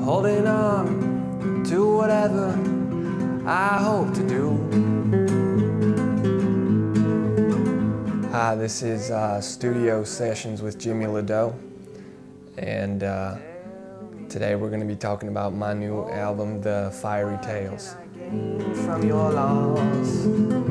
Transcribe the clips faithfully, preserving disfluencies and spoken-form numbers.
holding on to whatever I hope to do. Hi, this is uh, Studio Sessions with Jimmy Ledeaux, and uh, today we're going to be talking about my new album, The Fiery Tales. From your loss,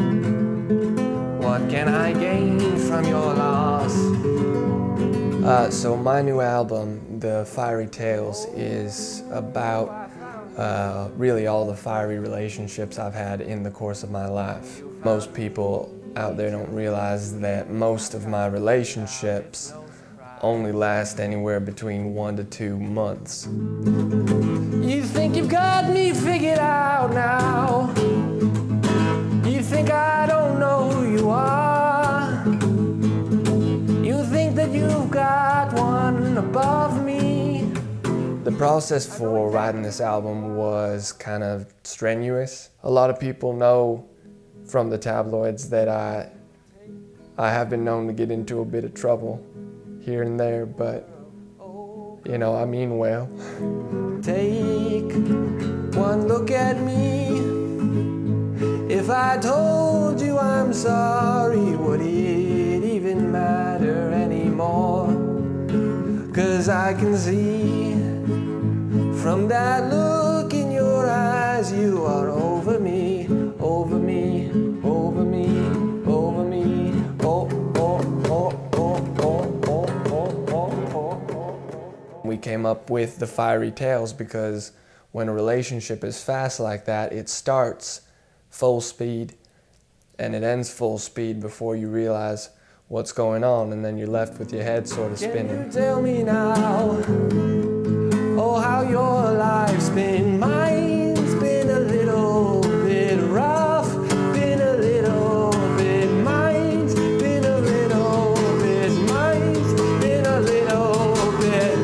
what can I gain from your loss? Uh, so my new album, The Fiery Tales, is about uh, really all the fiery relationships I've had in the course of my life. Most people out there don't realize that most of my relationships only last anywhere between one to two months. You think you've got me figured out now. You think I don't know who you are. You think that you've got one above me. The process for writing this album was kind of strenuous. A lot of people know from the tabloids that I, I have been known to get into a bit of trouble here and there, but you know, I mean well. Take one look at me. If I told you I'm sorry, would it even matter anymore? 'Cause I can see from that look in your eyes, you are over me, over me, over me, over me, oh, oh, oh, oh, oh, oh, oh, oh, oh. We came up with The Fiery Tales because when a relationship is fast like that, it starts full speed and it ends full speed before you realize what's going on, and then you're left with your head sort of spinning. Can you tell me now, oh, how your life's been? Mine's been a little bit rough, been a little bit. Mine's been a little bit, mine's been a little bit.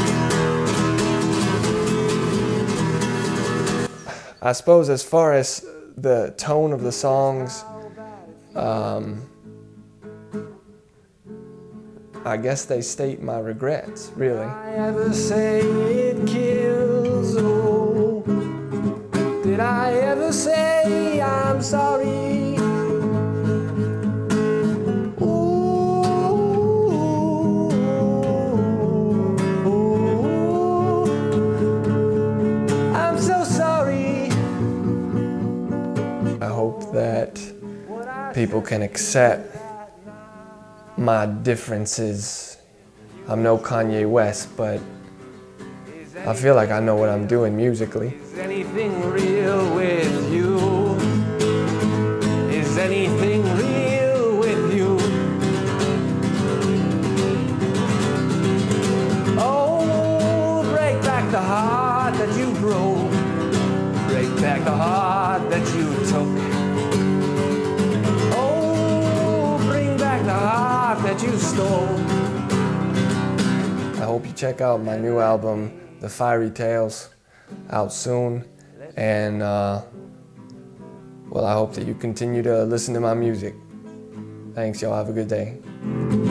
I suppose as far as the tone of the songs, um, I guess they state my regrets, really. Did I ever say it kills? Oh, did I ever say I'm sorry? Ooh, ooh, I'm so sorry. I hope that people can accept my differences. I'm no Kanye West, but I feel like I know what I'm doing musically. Is anything real with you? Is anything real with you? Oh, break back the heart that you broke. Break back the heart that you took. That you stole. I hope you check out my new album, The Fiery Tales, out soon, and uh, well, I hope that you continue to listen to my music. Thanks, y'all. Have a good day.